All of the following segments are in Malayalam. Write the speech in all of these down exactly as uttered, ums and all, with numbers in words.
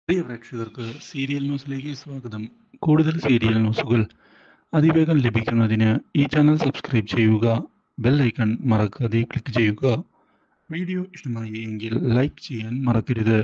പ്രിയ പ്രേക്ഷകർക്ക് സീരിയൽ ന്യൂസിലേക്ക് സ്വാഗതം. കൂടുതൽ സീരിയൽ ന്യൂസുകൾ അതിവേഗം ലഭിക്കുന്നതിന് ഈ ചാനൽ സബ്സ്ക്രൈബ് ചെയ്യുക. ബെൽ ഐക്കൺ മറക്കാതെ ക്ലിക്ക് ചെയ്യുക. വീഡിയോ ഇഷ്ടമായി എങ്കിൽ ലൈക്ക് ചെയ്യാൻ മറക്കരുത്.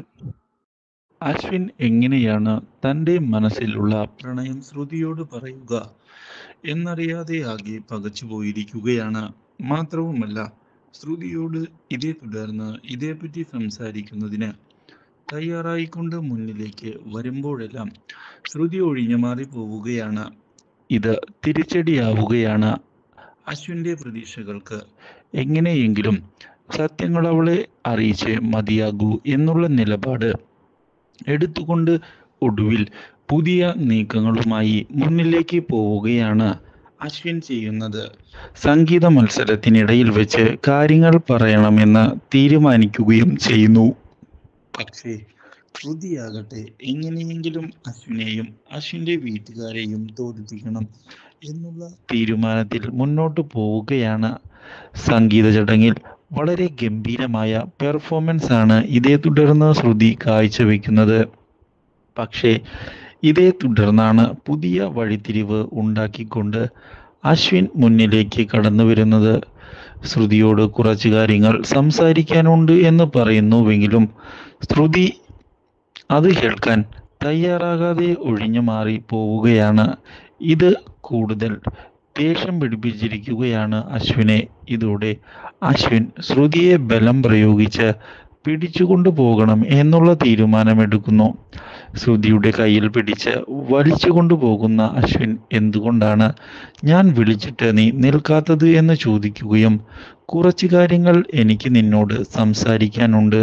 അശ്വിൻ എങ്ങനെയാണ് തൻ്റെ മനസ്സിലുള്ള പ്രണയം ശ്രുതിയോട് പറയുക എന്നറിയാതെ ആകെ പകച്ചുപോയിരിക്കുകയാണ്. മാത്രവുമല്ല, ശ്രുതിയോട് ഇതേ തുടർന്ന് ഇതേപ്പറ്റി സംസാരിക്കുന്നതിന് തയ്യാറായിക്കൊണ്ട് മുന്നിലേക്ക് വരുമ്പോഴെല്ലാം ശ്രുതി ഒഴിഞ്ഞു മാറി പോവുകയാണ്. ഇത് തിരിച്ചടിയാവുകയാണ് അശ്വിൻ്റെ പ്രതീക്ഷകൾക്ക്. എങ്ങനെയെങ്കിലും സത്യങ്ങൾ അവളെ അറിയിച്ച് മതിയാകൂ എന്നുള്ള നിലപാട് എടുത്തുകൊണ്ട് ഒടുവിൽ പുതിയ നീക്കങ്ങളുമായി മുന്നിലേക്ക് പോവുകയാണ് അശ്വിൻ ചെയ്യുന്നത്. സംഗീത മത്സരത്തിനിടയിൽ വെച്ച് കാര്യങ്ങൾ പറയണമെന്ന് തീരുമാനിക്കുകയും ചെയ്യുന്നു. പക്ഷേ ശ്രുതിയാകട്ടെ എങ്ങനെയെങ്കിലും അശ്വിനെയും അശ്വിൻ്റെ വീട്ടുകാരെയും തോൽപ്പിക്കണം എന്നുള്ള തീരുമാനത്തിൽ മുന്നോട്ട് പോവുകയാണ്. സംഗീത ചടങ്ങിൽ വളരെ ഗംഭീരമായ പെർഫോമൻസ് ആണ് ഇതേ തുടർന്ന് ശ്രുതി കാഴ്ചവെക്കുന്നത്. പക്ഷേ ഇതേ തുടർന്നാണ് പുതിയ വഴിത്തിരിവ് ഉണ്ടാക്കിക്കൊണ്ട് അശ്വിൻ മുന്നിലേക്ക് കടന്നു വരുന്നത്. ശ്രുതിയോട് കുറച്ച് കാര്യങ്ങൾ സംസാരിക്കാനുണ്ട് എന്ന് പറയുന്നുവെങ്കിലും ശ്രുതി അത് കേൾക്കാൻ തയ്യാറാകാതെ ഒഴിഞ്ഞു മാറി പോവുകയാണ്. ഇത് കൂടുതൽ ദേഷ്യം പിടിപ്പിച്ചിരിക്കുകയാണ് അശ്വിനെ. ഇതോടെ അശ്വിൻ ശ്രുതിയെ ബലം പ്രയോഗിച്ച് പിടിച്ചുകൊണ്ടു പോകണം എന്നുള്ള തീരുമാനമെടുക്കുന്നു. ശ്രുതിയുടെ കയ്യിൽ പിടിച്ച് വലിച്ചു കൊണ്ടുപോകുന്ന അശ്വിൻ എന്തുകൊണ്ടാണ് ഞാൻ വിളിച്ചിട്ട് നീ നിൽക്കാത്തത് എന്ന് ചോദിക്കുകയും കുറച്ച് കാര്യങ്ങൾ എനിക്ക് നിന്നോട് സംസാരിക്കാനുണ്ട്,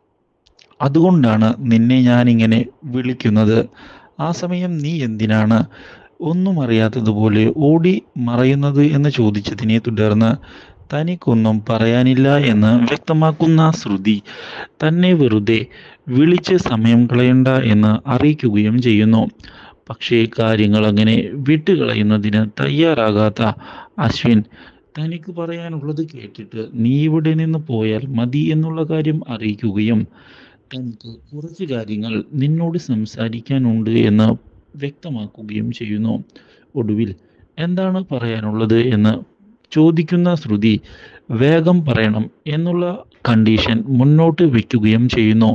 അതുകൊണ്ടാണ് നിന്നെ ഞാനിങ്ങനെ വിളിക്കുന്നത്. ആ സമയം നീ എന്തിനാണ് ഒന്നും അറിയാത്തതുപോലെ ഓടി മറയുന്നത് എന്ന് ചോദിച്ചതിനെ തുടർന്ന് തനിക്കൊന്നും പറയാനില്ല എന്ന് വ്യക്തമാക്കുന്ന ശ്രുതി തന്നെ വെറുതെ വിളിച്ച് സമയം കളയണ്ട എന്ന് അറിയിക്കുകയും ചെയ്യുന്നു. പക്ഷേ കാര്യങ്ങൾ അങ്ങനെ വിട്ടുകളയുന്നതിന് തയ്യാറാകാത്ത അശ്വിൻ തനിക്ക് പറയാനുള്ളത് കേട്ടിട്ട് നീ ഇവിടെ നിന്ന് പോയാൽ മതി എന്നുള്ള കാര്യം അറിയിക്കുകയും തനിക്ക് കുറച്ച് കാര്യങ്ങൾ നിന്നോട് സംസാരിക്കാനുണ്ട് എന്ന് വ്യക്തമാക്കുകയും ചെയ്യുന്നു. ഒടുവിൽ എന്താണ് പറയാനുള്ളത് എന്ന് ചോദിക്കുന്ന ശ്രുതി വേഗം പറയണം എന്നുള്ള കണ്ടീഷൻ മുന്നോട്ട് വയ്ക്കുകയും ചെയ്യുന്നു.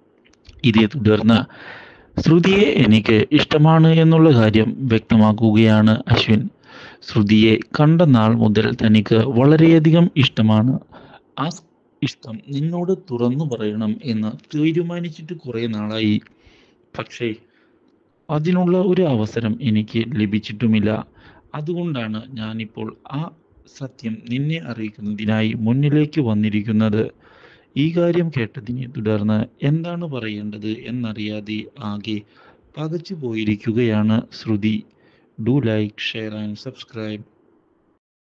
ഇതേ തുടർന്ന് ശ്രുതിയെ എനിക്ക് ഇഷ്ടമാണ് എന്നുള്ള കാര്യം വ്യക്തമാക്കുകയാണ് അശ്വിൻ. ശ്രുതിയെ കണ്ട നാൾ മുതൽ തനിക്ക് വളരെയധികം ഇഷ്ടമാണ്. ആ ഇഷ്ടം നിന്നോട് തുറന്നു പറയണം എന്ന് തീരുമാനിച്ചിട്ട് കുറേ നാളായി. പക്ഷേ അതിനുള്ള ഒരു അവസരം എനിക്ക് ലഭിച്ചിട്ടുമില്ല. അതുകൊണ്ടാണ് ഞാനിപ്പോൾ ആ സത്യം നിന്നെ അറിയിക്കുന്നതിനായി മുന്നിലേക്ക് വന്നിരിക്കുന്നത്. ഈ കാര്യം കേട്ടതിനെ തുടർന്ന് എന്താണ് പറയേണ്ടത് എന്നറിയാതെ ആകെ പകച്ചു പോയിരിക്കുകയാണ് Shruti. Do like, share and subscribe.